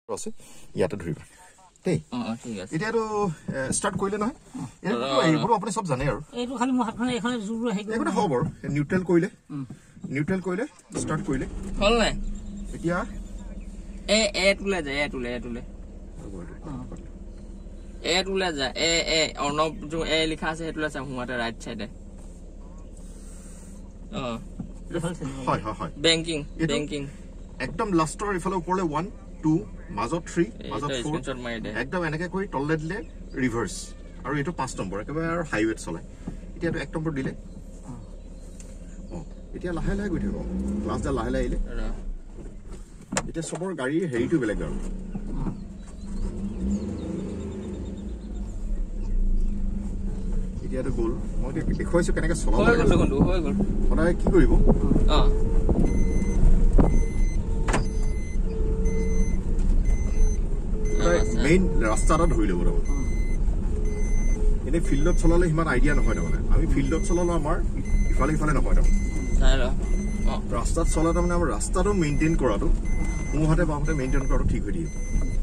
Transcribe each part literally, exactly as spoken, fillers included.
আছে ইয়াতে ধৰিবা দেই অ ঠিক আছে এটা তো স্টার্ট কইলে নহয় এটো এইবোৰ আপুনি সব জানে আৰু এইটো খালি মই হাতখনে এখানে জুৰু হেই এইটো হ'ব আৰু নিউট্রাল কইলে নিউট্রাল কইলে স্টার্ট কইলে হল নাই এতিয়া এ এ টুলে যায় এ টুলে এ টুলে এ টুলে যায় এ এ অৰ্ণব जो এ লিখা আছে হেতুলে আছে হুমাতে ৰাইট সাইডে অ হয় হয় হয় ব্যাংকিং ব্যাংকিং একদম লাষ্টৰ ইফালে ওপৰলে one two মাজত three মাজত four একদম এনেকে কৰি তললে দিলে ৰিভাৰ্স আৰু এটো পাঁচ নম্বৰ একেবাৰে আৰু হাইৱে চলে এতিয়া এক নম্বৰ দিলে অ এতিয়া লাহে লাহে গৈ থাকিব ক্লাছ দা লাহে লাহে আইলে এটা সবৰ গাড়ী হেৰিটো বেলেগ আৰু এতিয়াটো গ'ল মই দেখুৱাইছো কেনেকৈ চলাব লাগে হৈ গ'ল হৈ গ'ল সদায় কি কৰিব অ মেইন ৰাস্তাটা ধৰি ল'ব ৰব এনে ফিল্ডত চলালে ইমান আইডিয়া নহয় ন মানে আমি ফিল্ডত চলালে আমাৰ ইফালে ইফালে নহয় ন ৰাস্তাত চলালে মানে আমাৰ ৰাস্তাটো মেইনটেইন কৰাটো মুহাতে বাহতে মেইনটেইন কৰাটো ঠিক হৈ দিয়ে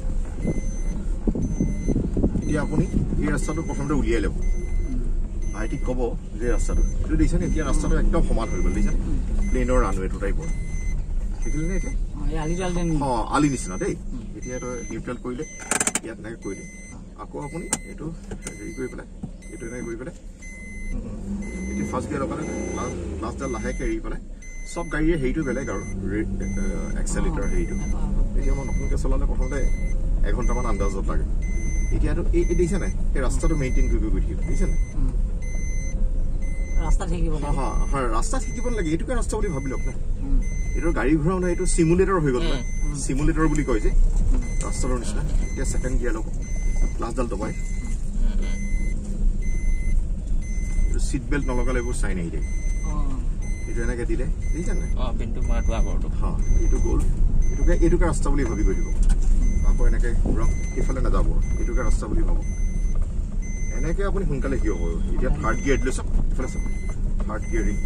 এতিয়া আপুনি এই ৰাস্তাটো প্ৰথমতে উলিয়াই ল'ব আইটি ক'ব যে ৰাস্তাটো এইটো দেখিছেনে এতিয়া ৰাস্তাটো একদম সমান হৈ গ'ল দেখিছেনে প্লেনৰ ৰানৱেটো টাইপৰ দেখিলে নে এতিয়া অ আলি নিচিনা দেই এতিয়া এইটো নিউট্ৰেল কৰিলে ইয়াত নাই কৰিলে আকৌ আপুনি এইটো হেৰি কৰি পেলাই এইটো নাই কৰি পেলাই এইটো ফাৰ্ষ্ট গিয়াৰ লগালে লাষ্টডাল লাহেকৈ এৰি পেলাই সব গাড়ীয়ে হেৰিটো বেলেগ আৰু এক্সেলেটাৰ হেৰিটো এতিয়া মই নতুনকৈ চলালে প্ৰথমতে এঘণ্টামান আন্দাজত লাগে এতিয়াতো এই দেখিছে নাই এই ৰাস্তাটো মেইনটেইন কৰিব গৈ থাকিব দেখিছে নাই ৰাস্তা থাকিব হা হা ৰাস্তা থাকিব লাগে এইটোকে ৰাস্তা বুলি ভাবি লওক না এটো গাড়ী ঘোৰাও না এটো সিমুলেটৰ হৈ গ'ল না সিমুলেটৰ বুলি কয় যে ৰাস্তাৰ নিচিনা এতিয়া সেকেন্ড গিয়াৰ লব লাষ্টডাল দবাই এটো সিট বেল্ট নলগালে এইবোৰ চাই নাই দে অ এটো এনেকে দিলে দেখিছে না অ পিনটো মাৰটো আগৰটো হা এটো গ'ল এটোকে এটোকে ৰাস্তা বুলি ভাবি গৈ দিব আকৌ এনেকে ঘোৰাও ইফালে নাযাব এটোকে ৰাস্তা বুলি ভাবো এনেকে আপুনি সোনকালে কি হ'ব এতিয়া থাৰ্ড গিয়াৰ দিলে সব ইফালে সব থাৰ্ড গিয়াৰিং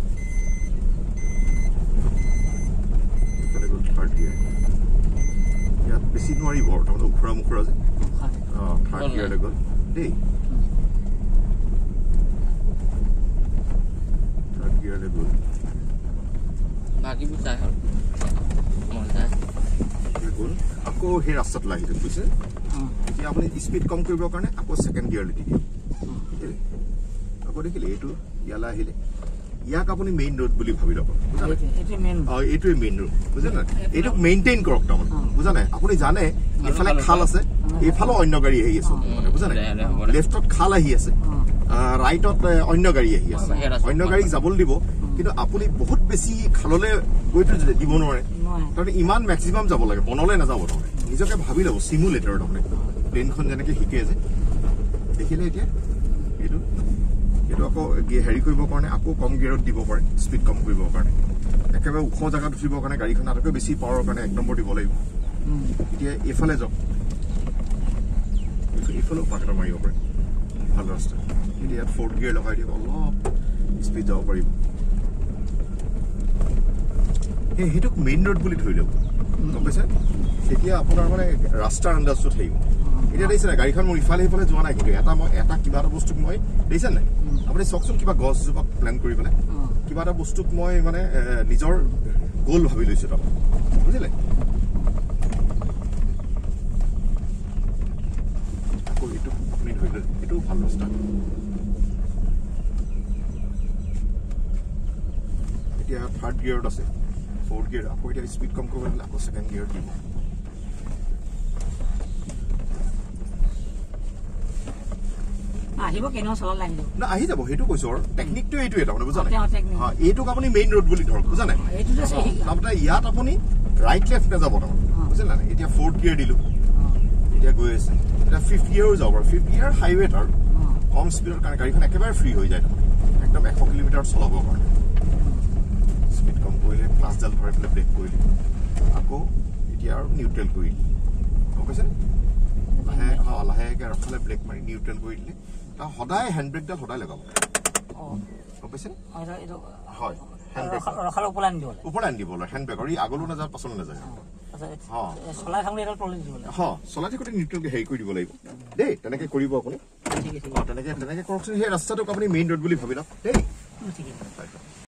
ইফালে গ'ল থাৰ্ড গিয়াৰ ইয়াত বেছি নোৱাৰিব তাৰমানে উখৰা মুখৰা যে অ থাৰ্ড গিয়াৰলৈ গ'ল দেই থাৰ্ড গিয়াৰলৈ গ'ল বাকী বুজাই হ'ল গ'ল আকৌ সেই ৰাস্তাত লাগি দিম বুজিছে এতিয়া আপুনি স্পীড কম কৰিবৰ কাৰণে আকৌ সেকেন্ড গিয়াৰলৈ দি দিয়ক আকৌ দেখিলে এইটো ইয়ালৈ আহিলে ইয়াক আপুনি মেইন ৰোড বুলি ভাবি ল'ব এইটোৱে মেইন ৰোড বুজে নাই এইটোক মেইনটেইন কৰক তাৰমানে বুজা নাই আপুনি জানে এইফালে খাল আছে এইফালে অন্য গাড়ী আহি আছে বুজা নাই লেফ্টত খাল আহি আছে ৰাইটত অন্য গাড়ী আহি আছে অন্য গাড়ীক যাবলৈ দিব কিন্তু আপুনি বহুত বেছি খাললৈ গৈতো দিব নোৱাৰে তাৰমানে ইমান মেক্সিমাম যাব লাগে বনলৈ নাযাব তাৰমানে নিজকে ভাবি ল'ব চিমুলেটৰ তাৰমানে প্লেনখন যেনেকৈ শিকে যে দেখিলে এতিয়া এইটো এইটো আকৌ হেৰি কৰিবৰ কাৰণে আকৌ কম গিয়াৰত দিব পাৰে স্পীড কম কৰিবৰ কাৰণে একেবাৰে ওখ জেগাত উঠিবৰ কাৰণে গাড়ীখন আটাইতকৈ বেছি পাৱাৰৰ কাৰণে এক নম্বৰ দিব লাগিব এতিয়া এইফালে যাওক এইফালেও পাক এটা মাৰিব পাৰে ভাল ৰাস্তা এতিয়া ইয়াত ফ'ৰ্থ গিয়াৰ লগাই দিব অলপ স্পীড যাব পাৰিব সেই সেইটোক মেইন ৰোড বুলি ধৰি ল'ব গম পাইছে তেতিয়া আপোনাৰ মানে ৰাস্তাৰ আন্দাজটো থাকিব এতিয়া দেখিছে নাই গাড়ীখন মোৰ ইফালে সিফালে যোৱা নাই কিন্তু এটা মই এটা কিবা এটা বস্তুক মই দেখিছে নাই আপুনি চাওকচোন কিবা গছজোপাক প্লেন কৰি পেলাই কিবা এটা বস্তুক মই মানে নিজৰ গ'ল ভাবি লৈছোঁ তাৰমানে বুজিলে আকৌ এইটো আপুনি ধৰি লয় এইটো ভাল ৰাস্তা এতিয়া থাৰ্ড গিয়াৰত আছে ফ'ৰ্থ গিয়াৰ আকৌ এতিয়া স্পীড কম কৰিব লাগিলে আকৌ ছেকেণ্ড গিয়াৰ দিব আহিব কেনেও চলালে আহিব না আহি যাব সেইটো কৈছো আৰু টেকনিকটো এইটোৱে তাৰমানে বুজা নাই হা এইটোক আপুনি মেইন ৰোড বুলি ধৰক বুজা নাই তাৰমানে ইয়াত আপুনি ৰাইট লেফ্ট নাযাব তাৰমানে বুজিলে নাই এতিয়া ফ'ৰ্থ গিয়াৰ দিলোঁ এতিয়া গৈ আছে এতিয়া ফিফ্থ গিয়াৰো যাব আৰু ফিফ্থ গিয়াৰ হাইৱেত আৰু কম স্পীডৰ কাৰণে গাড়ীখন একেবাৰে ফ্ৰী হৈ যায় একদম এশ কিলোমিটাৰ চলাবৰ কাৰণে স্পীড কম কৰিলে ক্লাছডাল ধৰি পেলাই ব্ৰেক কৰিলে আকৌ এতিয়া আৰু নিউট্ৰেল কৰি দিলে গম পাইছে লাহে অঁ লাহেকৈ ৰখালে ব্ৰেক মাৰি নিউট্ৰেল কৰি দিলে সদায় হেণ্ড ব্ৰেকডাল সদায় লগাব গম পাইছে হয় হেণ্ড ব্ৰেক ওপৰলৈ আনি দিব হেণ্ড ব্ৰেকৰ ই আগলৈ নাযায় পাছলৈ নাযায় চলাই থাকোঁতে এটা তলে দিব লাগিব হ চলাই থাকোঁতে নিউট্ৰেল হেৰি কৰি দিব লাগিব দেই তেনেকৈ কৰিব আপুনি ঠিক আছে তেনেকৈ তেনেকৈ কৰকচোন সেই ৰাস্তাটোক আপুনি মেইন ৰোড বুলি ভাবি লওক দেই ঠিক আছে